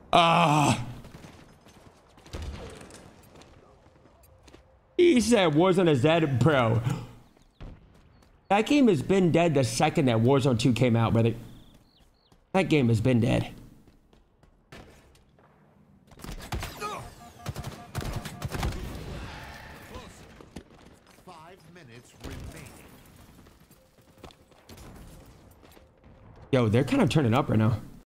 Ah. He said Warzone is dead, bro. That game has been dead the second that Warzone 2 came out, brother. That game has been dead. Yo, they're kind of turning up right now.